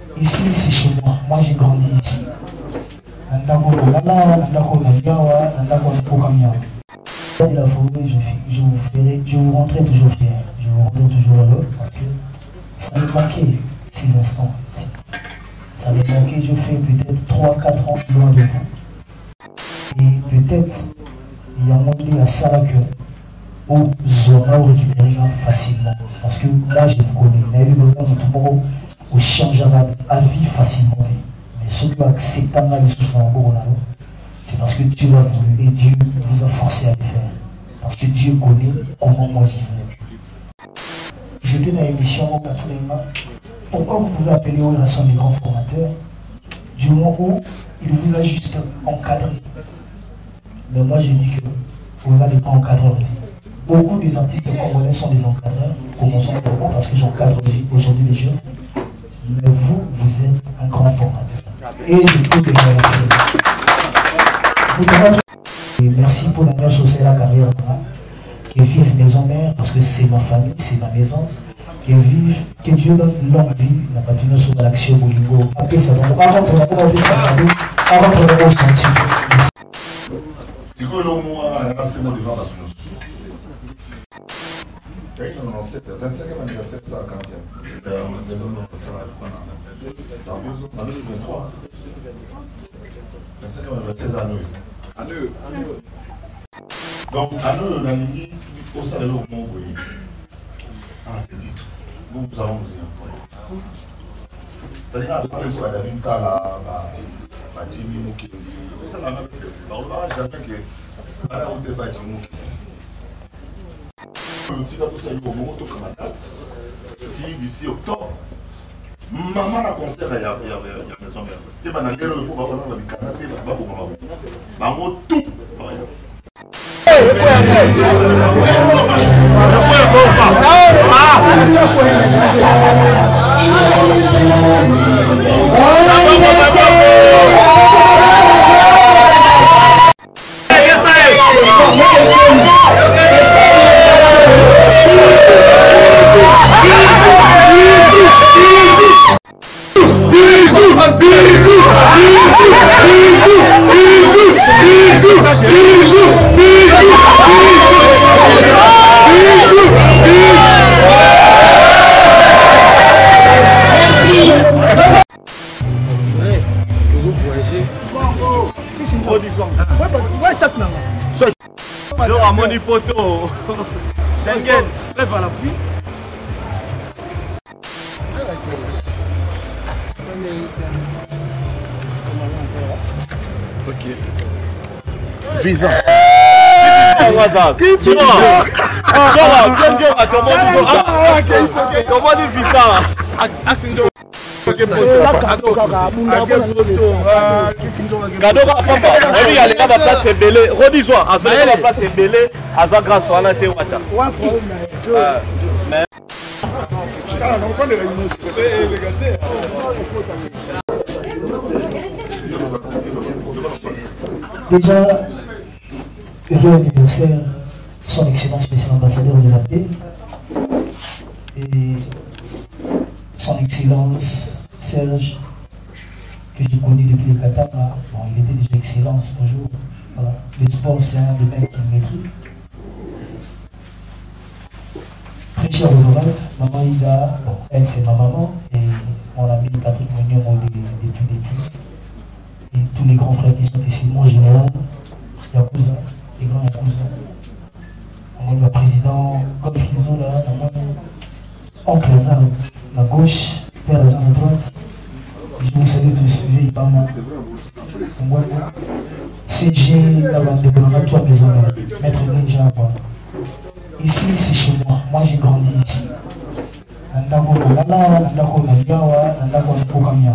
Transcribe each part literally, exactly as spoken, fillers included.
Ici, c'est chez moi. Moi, j'ai grandi ici. Nandako Nandala, Nandako Nandiawa, Nandako Pokamia. De la forêt, je, je vous ferai, je vous rendrai toujours fier. Je vous rendrai toujours heureux parce que ça me manquait ces instants. Ça me manquait, je fais peut-être trois quatre ans loin de vous. Et peut-être, il y a un moment à ça que où Zora récupérer facilement. Parce que moi, je vous connais. Mais avec besoin de tout le monde, on changera à vie facilement. Mais ceux qui acceptent les choses dans le c'est parce que Dieu l'a voulu et Dieu vous a forcé à le faire. Parce que Dieu connaît comment moi je vous aime. J'étais dans l'émission au Patouléma. Pourquoi vous pouvez appeler aux relations des grands formateurs du moment où il vous a juste encadré. Mais moi je dis que vous n'allez pas encadrer. Beaucoup des artistes congolais sont des encadreurs. Commençons par moi parce que j'encadre aujourd'hui des jeunes. Mais vous, vous êtes un grand formateur. Et je peux te remercier. Et merci pour la meilleure chose, c'est la carrière. Que vive maison mère, parce que c'est ma famille, c'est ma maison. Que vive, que Dieu donne une longue vie. La patine sur l'action Bolingo. Après ça, avant de avant de ressentir. C'est quoi le mot à c'est mon devant la finance? vingt-cinquième anniversaire, ça, quarantième. vingt-cinquième anniversaire, à Noël. À Noël. Donc, à Noël, on a mis au salaire au monde. Ah, petit tout. Nous, nous allons nous y employer. C'est-à-dire, à parler de la David, ça, la Jimmy Mouki. Ça, la même chose. On va jamais que ça va être de Jimmy Mouki. Si tu as tout ça, il faut que tu si d'ici octobre, maman a concert, il y a maison mère. Et maintenant, il y a le pouvoir de la Canada, il y a maman tout. Alors à Monipoto, Schengen, lève à l'appui. Ok. Visa. Qui tu vois? Comment dit visa? Gadoka papa, Rodi aleka ba place ebele, Rodi zwa, azwa ba place ebele, azwa grâce wana te wata. Mais déjà, heureux anniversaire, son excellence spécial ambassadeur de la paix et son excellence Serge, que j'ai connu depuis les Katama. Bon, il était déjà excellence toujours. Voilà. Le sport, c'est un domaine qu'il maîtrise. Très cher honorable, maman Ida, bon, elle c'est ma maman, et mon ami Patrick Mognon depuis depuis. Et tous les grands frères qui sont ici, mon général, Yakuza, les grands Yakuza. Mon président, Godfrizo là, mon oncle Lazare à gauche, Père Lazare à droite. Je vous salue tous, vieille maman. C G, la bande de Bologna, toi maison, maître Ninja. Ici, c'est chez moi. Moi, j'ai grandi ici. Nandako Nandala, Nandako Nandiawa, Nandako Pokamia.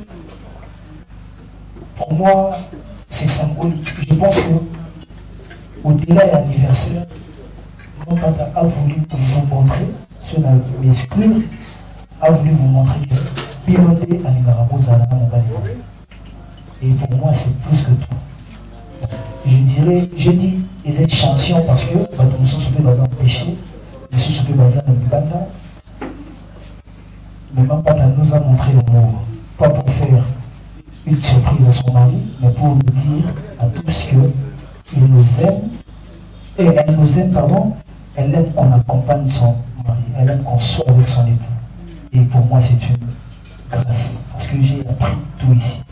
Pour moi, c'est symbolique. Je pense que au-delà de l'anniversaire, mon papa a voulu vous montrer, cela m'exclure, a voulu vous montrer que Bilondé à Ningarabosa, et pour moi, c'est plus que tout. Je dirais, j'ai dit, ils étaient champions parce que nous sommes basés en péché, nous sommes basés en banda, mais mon papa nous a montré le mot. une surprise à son mari, mais pour nous dire à tous qu'il nous aime, et elle nous aime, pardon, elle aime qu'on accompagne son mari, elle aime qu'on soit avec son époux. Et pour moi, c'est une grâce, parce que j'ai appris tout ici.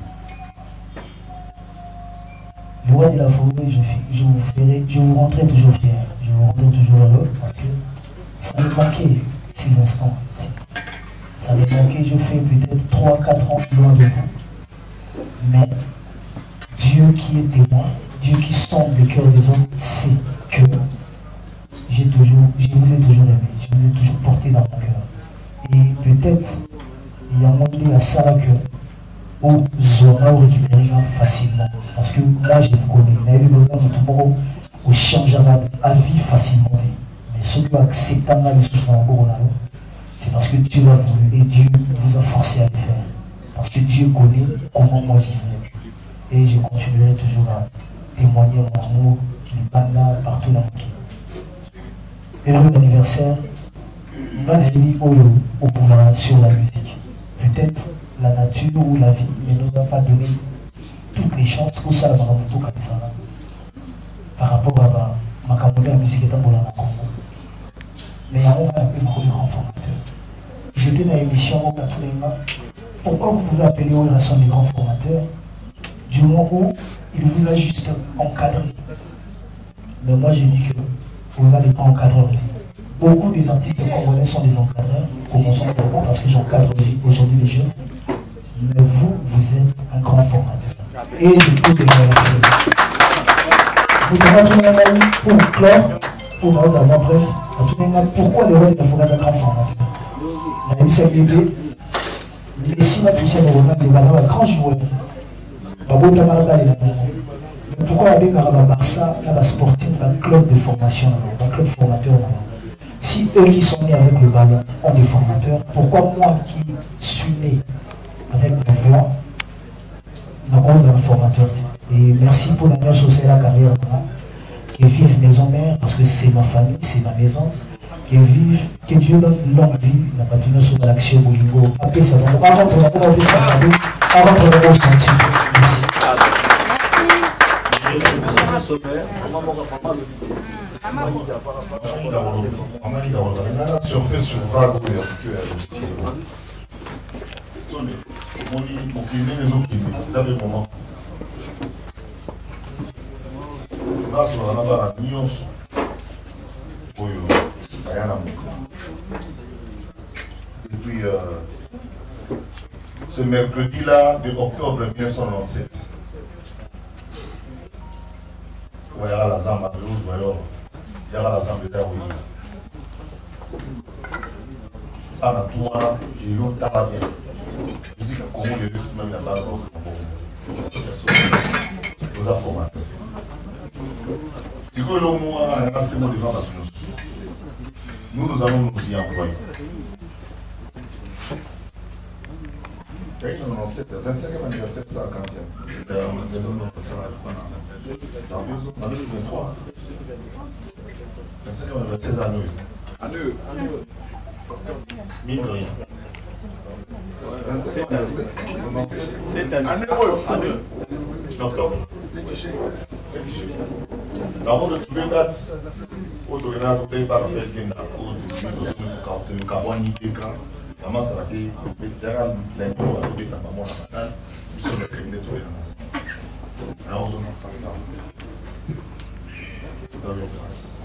Le roi de la forêt, je, je vous ferai, je vous rendrai toujours fier, je vous rendrai toujours heureux, parce que ça me manquait ces instants. Ça me manquait, je fais peut-être trois quatre ans loin de vous. Mais Dieu qui est témoin, Dieu qui sonde le cœur des hommes, sait que j'ai toujours, je vous ai toujours aimé, je vous ai toujours porté dans mon cœur. Et peut-être, il y a un moment à ça que où Zora récupérer facilement. Parce que moi je vous connais, mais avec les hommes, tout le monde changera à vie facilement. Mais ceux qui acceptent les choses dans le c'est parce que Dieu l'a voulu et Dieu vous a forcé à le faire. Parce que Dieu connaît comment moi je vous aime. Et je continuerai toujours à témoigner mon amour, les bandas partout dans mon cœur. Heureux anniversaire, Manali Oyo, Opula sur la musique. Peut-être la nature ou la vie ne nous a pas donné toutes les chances pour ça, par rapport à ma caméra de musique dans le Congo. Mais il y a un moment appelé le grand formateur. J'étais dans l'émission au pourquoi vous pouvez appeler au raison des grands formateurs du moment où il vous a juste encadré. Mais moi je dis que vous n'allez pas encadrer. Beaucoup des artistes congolais sont des encadreurs, commençons par moi parce que j'encadre aujourd'hui les jeunes. Mais vous, vous êtes un grand formateur. Et je peux déclarer. Vous devez pour clore, pour nous avoir bref, à tout le monde, pourquoi le roi de la forêt est un grand formateur? La M C B B, Messi n'a Cristiano Ronaldo, il va avoir un grand joueur. Mais pourquoi aller dans le Barça, dans le sporting, dans le club de formation, dans le club formateur? Si eux qui sont nés avec le ballon ont des formateurs, pourquoi moi qui suis né avec ma voix, ma cause d'un formateur? Et merci pour la meilleure chose de la carrière. Que vive maison mère, parce que c'est ma famille, c'est ma maison. Que vive, que Dieu donne une longue vie, la bâtiment sur l'action Bolingo. Après ça, on va rentrer dans le famille, on va rentrer dans le sentier. Merci. Surfer sur vague ou vous avez un moment. Là, sur la navale, nous sommes et puis, euh, ce mercredi-là de octobre mille neuf cent quatre-vingt-dix-sept, il y a la Zamba, il y a la Zamba de Taouï. À la Touana, il y a eu un bien. Musique à Congo, il y a eu aussi même la barre aux informateurs. Si vous voulez, nous, nous allons nous y employer. vingt-cinquième anniversaire, ça a quinzième. Dans vingt-trois. vingt-cinquième anniversaire, à nous. À nous. Mine de rien. vingt-cinquième anniversaire. Cette année. Année. Octobre. Avant de trouver une date, au Dorina, vous pouvez pas faire le gain au carbone, il maman, ça va dire, derrière l'impôt, on va trouver ta maman la banane, ils sont les criminels trouvés dans la salle. Alors, on va faire ça. Dans leur grâce.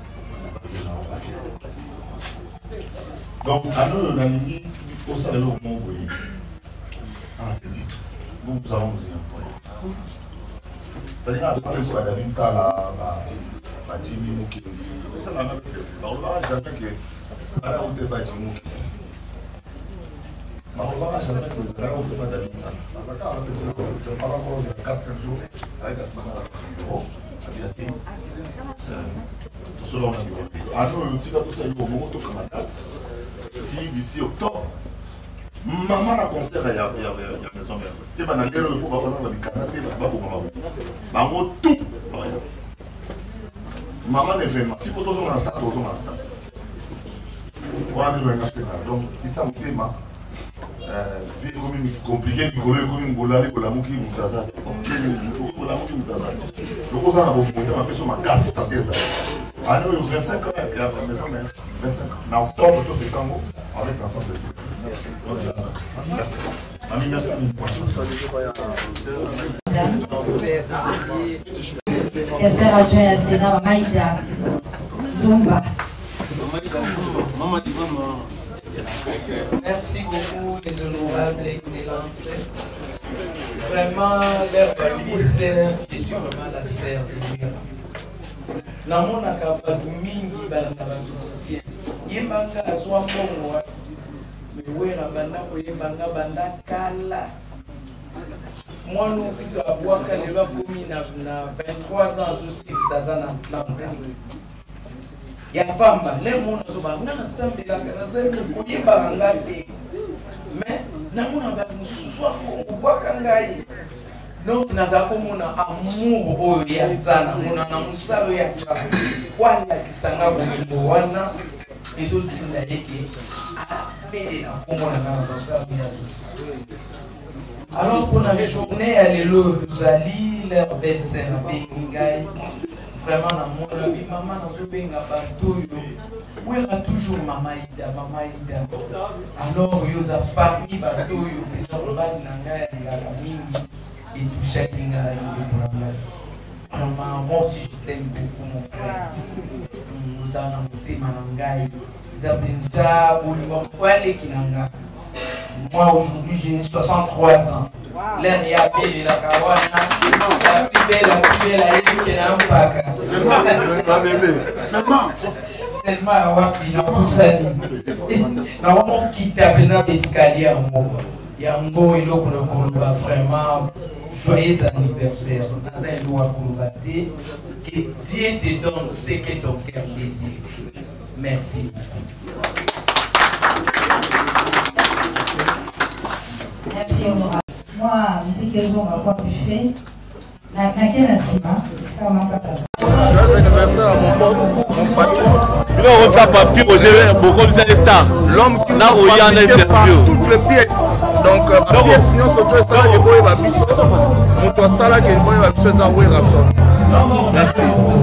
Donc, à nous, on a mis au salaire au monde, vous voyez. Ah, petit tout. Nous, nous allons nous y employer. C'est-à-dire, à parler de la David Sala, ma Jimmy Mouki, ça n'a pas de plaisir. On va jamais que ça n'a pas de plaisir. On va jamais que ça n'a pas de David Sala. Je parle encore de quatre cinq jours avec la semaine à la bureau, à Biaté. Selon la bureau. À nous, si tout ça est au moment où on a date, si d'ici octobre, maman a concert il y a maison mère. Et ben la guerre pour pas passer dans les canapés, là pour maman. Maman tout. Maman l'événement. Si pour tous on a stade, tous on a stade. Voilà le donc il s'en thème. vie comme compliqué, comme une bolale, comme la mouki moutaza. Comme la mouki moutaza. Le cause a beaucoup de ma personne m'a cassé sa pièce. Ah non, il y a vingt-cinq ans, il y a la maison, mais vingt-cinq ans. En octobre, tout c'est Tango, avec l'ensemble de merci. Ami, merci. Esther adjoint à Sénat, Maïda Zumba. Merci beaucoup, les honorables excellences. Vraiment, leur commissaire, je suis vraiment la sœur de Dieu. Dans mon acabado, mingi balanga musicien. Yembanga aswa mbongo. Mewera banda ko yembanga banda kala. Moi nous plutôt à boire quand il va commis na vingt-trois ans aussi ça ça na na. Ya pamba les mon zo ba na sambe la kana ko yembanga te. Mais na mona ba mususu ko boire kangai. Donc, nous avons un amour au Yazana, nous avons un musalo Yazana. Voilà qui s'en a beaucoup wana et je dis la équipe. Alors pour la journée, elle est là, nous allons leur belle scène, vraiment dans mon ami, maman dans ce pays n'a pas tout. Où il y a toujours maman Ida, maman Ida. Alors il y a parmi bateau, il y a des gens qui ont et tout chacun a eu des problèmes. Vraiment, moi aussi je t'aime beaucoup mon frère. Nous allons goûter Manangaï. Moi aujourd'hui j'ai soixante-trois ans. L'air y a belle la kawana. La plus belle, la plus belle, la plus belle, la plus belle. Seulement. Seulement à Wapi, na Moussani. Na Wamo qui tape dans l'escalier en mot. Yango et l'eau qu'on a vraiment. Joyeux anniversaire. Dans un lot à Kouroubaté. Que Dieu te donne ce que ton cœur désire. Merci. Merci honorable. Moi, M. Kézon va pas buffet. La quelle Sima, c'est pas ma papa. Joyeux anniversaire à mon boss, mon patron. Il a reçu un papier au G V, beaucoup de stars. L'homme qui n'a rien interview. Toutes les pièces. Donc, la pièce, nous sommes tous là, les boys, la biche. Mon toit, ça là, les boys, la biche, ça, oui, la sonne. Merci.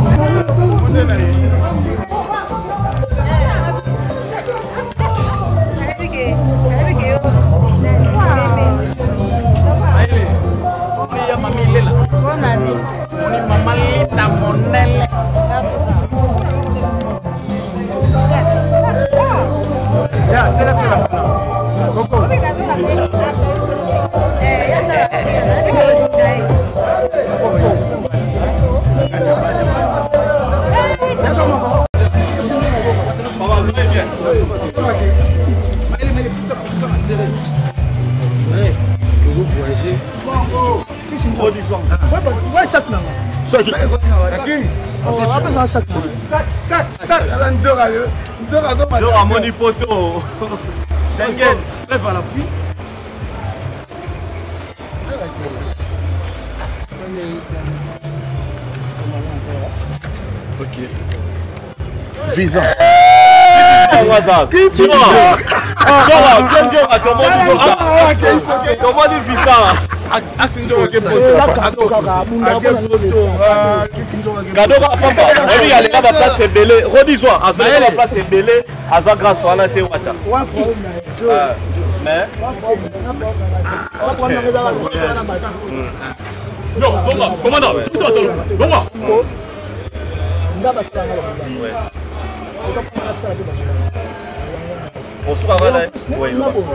Ok. Visa. Comment dire visa? Gado ba papa, oui allez là place c'est belé. Redis-moi, à ce la place c'est belé, à sa grâce on a été wata. Mais non, comment commandant, c'est ça toi. Comment? Bonsoir Alain. Oui.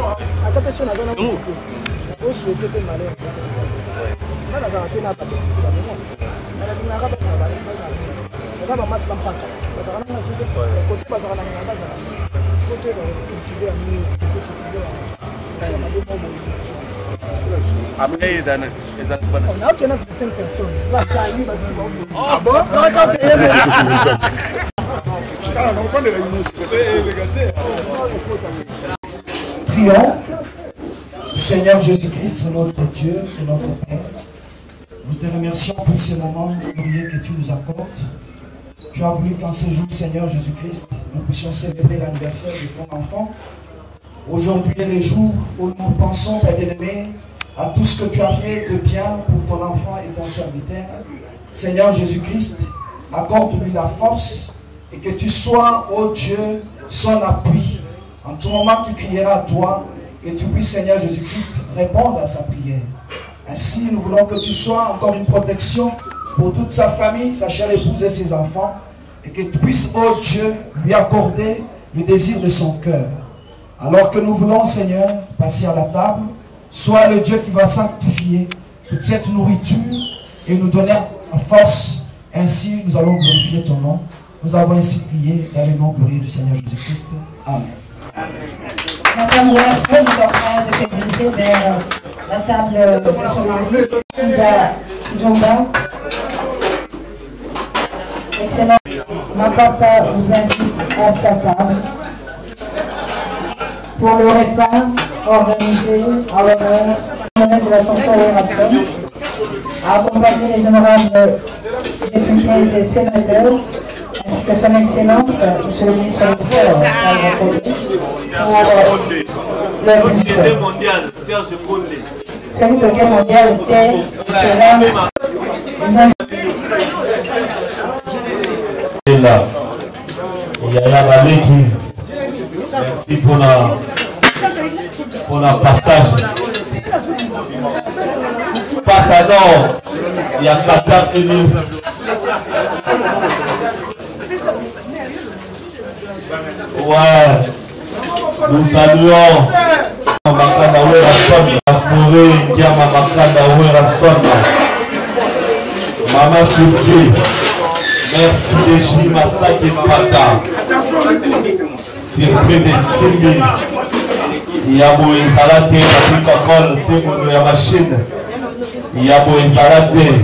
Après, ils ont on a aucun cinq personnes. Ah bon? Prions. Seigneur Jésus-Christ, notre Dieu et notre Père, nous te remercions pour ce moment glorieux que tu nous accordes. Tu as voulu qu'en ce jour, Seigneur Jésus-Christ, nous puissions célébrer l'anniversaire de ton enfant. Aujourd'hui est le jour où nous pensons, Père bien-aimé, à tout ce que tu as fait de bien pour ton enfant et ton serviteur. Seigneur Jésus-Christ, accorde-lui la force et que tu sois, ô Dieu, son appui. En tout moment qu'il criera à toi, que tu puisses, Seigneur Jésus-Christ, répondre à sa prière. Ainsi, nous voulons que tu sois encore une protection pour toute sa famille, sa chère épouse et ses enfants, et que tu puisses, ô Dieu, lui accorder le désir de son cœur. Alors que nous voulons, Seigneur, passer à la table, sois le Dieu qui va sanctifier toute cette nourriture et nous donner la force. Ainsi, nous allons glorifier ton nom. Nous avons ainsi prié dans le nom glorieux du Seigneur Jésus-Christ. Amen. Madame Ouasso est en train de se diriger vers la table de son mari, Ida Djomba. Excellent. Ma papa vous invite à sa table pour le repas organisé en l'honneur de la Consul Rasson, à accompagner les honorables députés et sénateurs, ainsi que son Excellence, Monsieur le ministre des Sports, pour le buffet. Celui de guerre mondiale était Excellence. Et là, il y a la vallée qui. Merci pour la, pour la passage. Passe à nord, il y a quatre mille. Ouais, nous saluons Makanda Werasson, la forêt qui a Makanda Werasson. Maman Sylvie, merci de J. Massaki Pata. Surprise de Simbi. Il y a beau installer la Coca-Cola, c'est mon la machine. Il y a beau installer.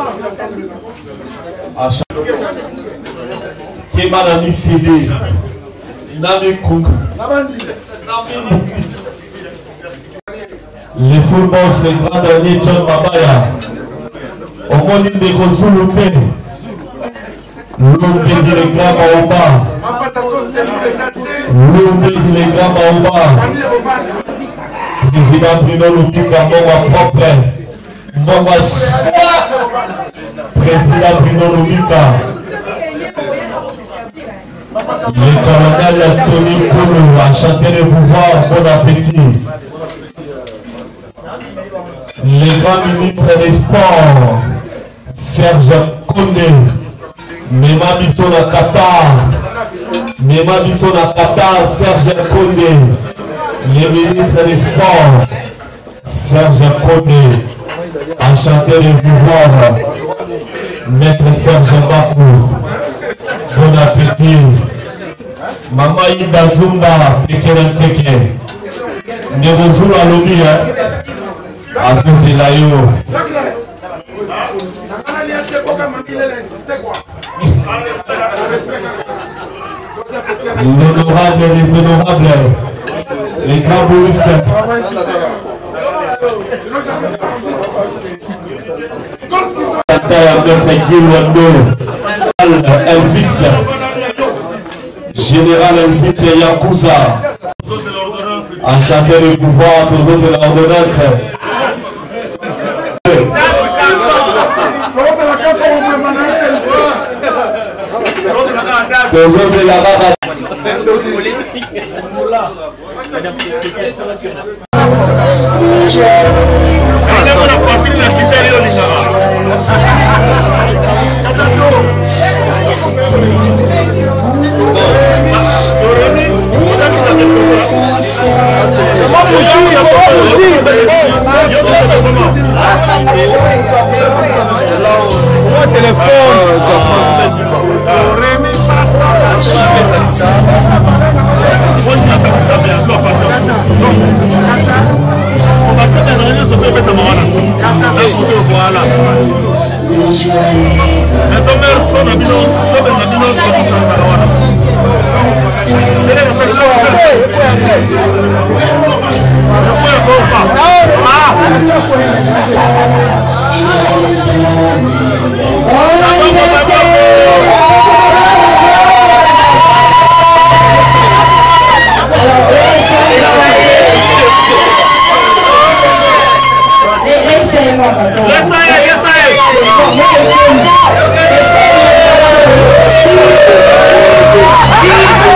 Qui m'a mis C D. Nami Kung. Les full boss, les grands derniers, John Mabaya. Au moins, il est consulté. L'homme dit les gars en bas. L'homme dit les gars en bas. Président Bruno Lupika, mon propre. Mon président Bruno Lupika. Le colonel Tony Koulou a chanté le pouvoir. Bon appétit. Le grand ministre des Sports, Serge Condé. Mema biso na Qatar, Mema biso na Qatar, Serge Condé, le ministre des Sports, Serge Condé, enchanté de vous voir, Maître Serge Bakou, bon appétit, Maman Ida Zumba, Tekeren Teke, Nerozou la lobby, hein, Azouzé Layo. L'honorable et les honorables, les grands boulistes. Notre Guy Wando, Elvis, Général Elvis et Yakuza, enchanté de pouvoir toujours de l'ordonnance. Toujours c'est la barre. Alors, Yes,